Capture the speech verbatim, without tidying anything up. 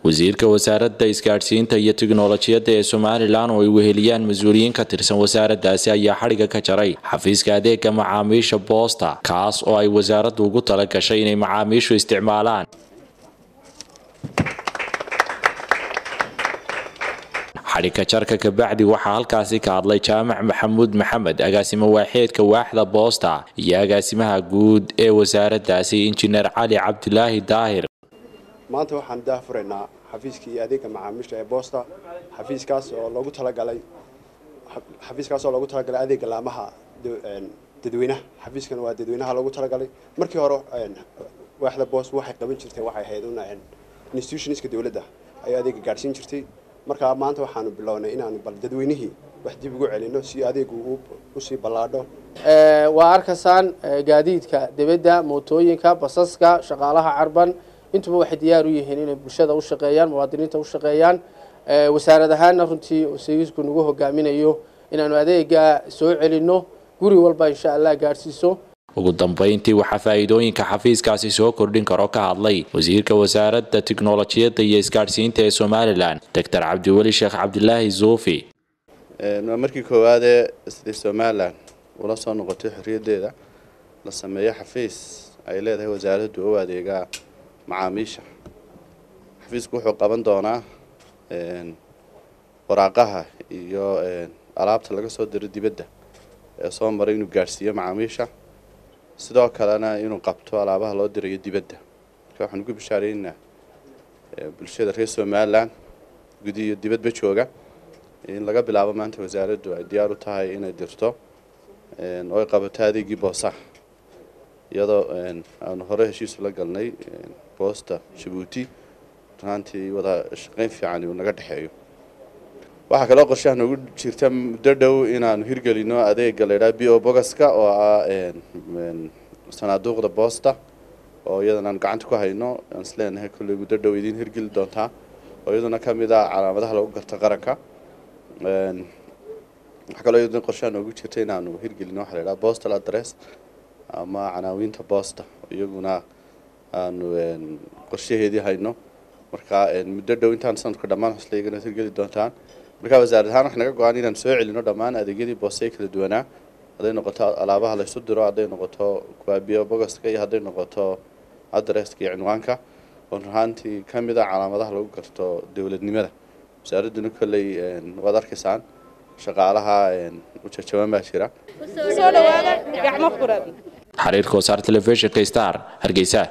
wasiirka wasaaradda isgaarsiinta iyo tiknoolajiyadda ee Somaliland oo ay weheliyaan mas'uuliyiin ka tirsan wasaaraddaasi ayaa xariga ka jaray xafiiska adeegga macaamiisha Boosta kaas oo ay wasaaraddu ugu tala gashay inay macaamiishu isticmaalaan xariga jarka ka bacdi waxa halkaasi ka hadlay Jaamac Maxamuud Maxamed agaasimo waaxeedka waaxda Boosta iyo agaasimaha guud ee wasaaraddaasi Injineer Cali Cabdilaahi Daahir maanta waxaan daahfuraynaa xafiiskii adeegga macaamiisha ee Boosta xafiiskaas oo loogu tala galay xafiiskaas oo loogu tala galay adeegga laamaha dadweynaha xafiiskan waa dadweynaha loogu tala galay markii hore waaxda Boosta waxay qaban jirtay waxay ahayd una institutionska dawladda ay adeegga gaarsiin jirtay marka maanta waxaanu bilownay inaan bal dadweynihii wax dib ugu celino si adeeggu u sii balaadho ee waa arkasaan gaadiidka dibadda mootooyinka basaska shaqaalaha carban intuba waxay diyaar u yihiin inay bulshada u shaqeeyaan muwaadiniinta u shaqeeyaan ee wasaaradahaana runtii sayidku nagu hogaaminayo inaanu adeegga soo celino guri walba insha Allah gaarsiiso ugu dambeyntii waxa faa'iidooyinka xafiiskaasi soo kordhin karo ka hadlay wasiirka wasaaradda tiknoolajiyadda iyo isgaarsiinta ee Somaliland Doctor Cabdiwali Sheekh Cabdilaahi Zoofi ee markii koowaad ee Somaliland wala soo noqotay xiriyadeeda la sameeyay xafiis ay leedahay wasaaraddu oo adeega macaamiisha xafiisku wuxuu qaban doonaa een waraaqaha iyo alaabta laga soo diray dibadda ee soo maray inuu gaarsiiyo macaamiisha sidoo kalena inuu qabto alaabaha loo dirayo dibadda waxaan ugu bishaareynaa bulshada reer Somaliland gudi iyo dibadba jooga in laga bilaabo maanta wasaaraddu ay diyaar u tahay inay dirto een oo ay qabato adeegii Boosta iyadoo aan hore heshiis la galnay Boosta Djibouti runtii wada shaqayn fiican oo naga dhaxeeyo waxa kale oo qorshaha nagu jirta muddo dhow inaan hirgelino adeegga leeyahay bio bogaska oo ah een sanaaduuqda Boosta oo iyadana aan gacanta ku hayno aan isleenahay kulli muddo dhow idin hirgeli doontaa oo iyadana kamid ah calaamadaha lagu garto qaranka een waxa kale oo iyadana qorshaha nagu jirta inaan hirgelino waxa leeyahay postal address ama canaawinta Boosta iyaguna aanu qorshaheedii hayno marka muddo dhow intaan sanadka dhammaan xusleeyna hirgeli doontaan marka wasaaradda waxaan naga go'aan inaan soo celino dhammaan adeegyadii Boosta ee kala duwanaa haday noqoto alaabaha la isku diro haday noqoto kuwa bio bogaska iyo haday noqoto addresska iyo cinwaanka oo runtii kamid ah calaamadaha lagu garto dawladnimada wasaaraddu kulay wada arkaysaan shaqaalaha u jawaabaan baa jira soo dhawaada gacmo furan xariirka wasaarta telefishinka Star Hargeysa.